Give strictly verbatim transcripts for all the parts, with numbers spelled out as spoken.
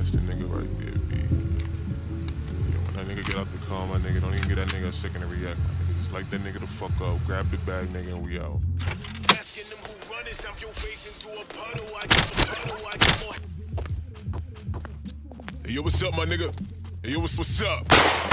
That's the nigga right there, B. Yo, when that nigga get out the car, my nigga, don't even get that nigga a second to react, my nigga. Just light that nigga the fuck up, grab the bag, nigga, and we out. Asking them who run this, I'm your face into a puddle. I give a puddle, I give more. Hey, yo, what's up, my nigga? Hey, yo, what's, what's up?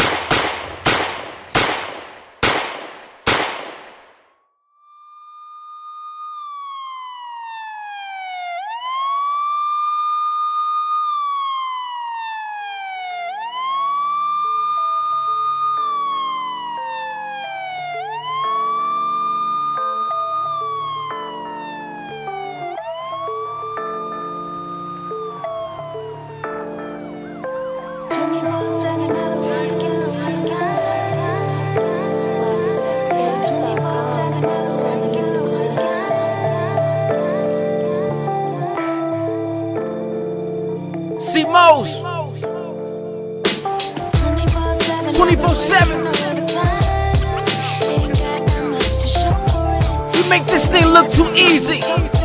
C-Mos twenty-four seven. We make this thing look too easy.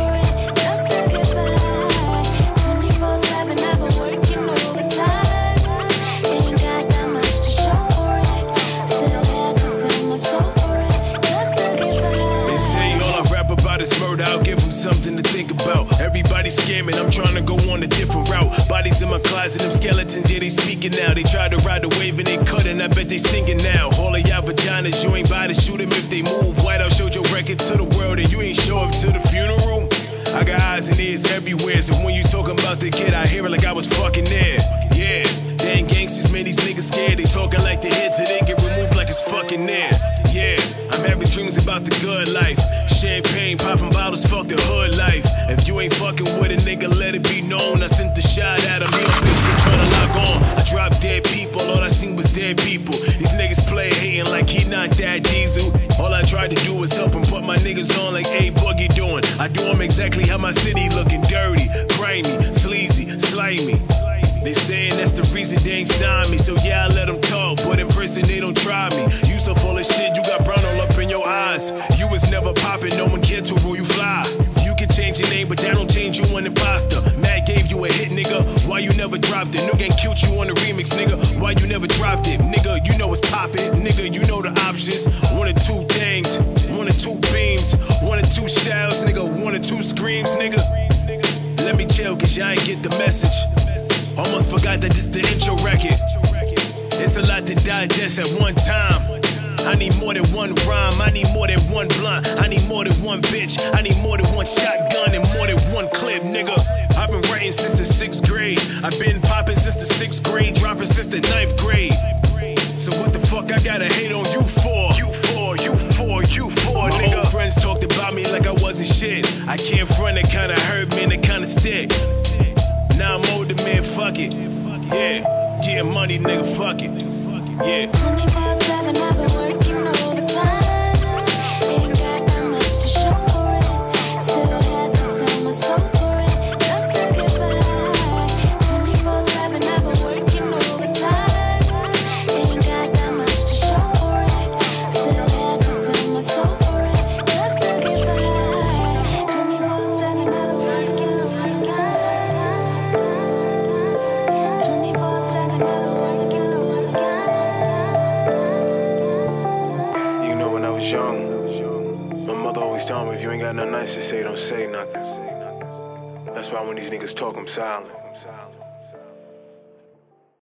I'll give them something to think about. Everybody's scamming, I'm trying to go on a different route. Bodies in my closet, them skeletons, yeah, they speaking now. They try to ride the wave and they cutting, I bet they singing now. All of y'all vaginas, you ain't by to shoot them if they move. White House showed your record to the world and you ain't show up to the funeral. I got eyes and ears everywhere, so when you talking about the kid, I hear it like I was fucking there. Yeah, they ain't gangsters, man, these niggas scared. They talking like the head till they get removed like it's fucking there. Yeah, I'm having dreams about the good life. Champagne, popping bottles, fuck the hood life. If you ain't fucking with a nigga, let it be known. I sent the shot at him, your bitch been trying to lock on. I dropped dead people, all I seen was dead people. These niggas play hating like he not that diesel. All I tried to do was help him put my niggas on like A Boogie doing. I do them exactly how my city looking: dirty, grimy, sleazy, slimy. They saying that's the reason they ain't signed me. So yeah, I let them talk, but in prison they don't try me. You so full of shit, you got brown all up in your eyes. You was never popping, no one cared to rule you fly. You can change your name, but that don't change you an imposter. Matt gave you a hit, nigga, why you never dropped it? Nigga ain't cute you on the remix, nigga, why you never dropped it? Nigga, you know it's poppin', nigga, you know the options. One or two things, one or two beams, one or two shells, nigga, one or two screams, nigga. Let me chill, cause y'all ain't get the message. Almost forgot that this the intro record. It's a lot to digest at one time. I need more than one rhyme, I need more than one blunt, I need more than one bitch, I need more than one shotgun and more than one clip, nigga. I've been writing since the sixth grade. I've been popping since the sixth grade, dropping since the ninth grade. So what the fuck I gotta hate on you for? You for, you for, you for, nigga. My old friends talked about me like I wasn't shit. I can't front, it kinda hurt, man, it kinda stick. Now I'm older, man, fuck it. Yeah, getting money, nigga, fuck it. Yeah. twenty-four seven, I've been working overtime. Ain't got that much to show for it. Still had to sell my soul for it, just to get by. twenty-four seven, I've been working overtime. Ain't got that much to show for it. Still had to sell my soul for it, just to get by. twenty-four seven, I've been working overtime. twenty-four seven, I've been working overtime. Young, my mother always told me if you ain't got nothing nice to say, don't say nothing. That's why when these niggas talk, I'm silent.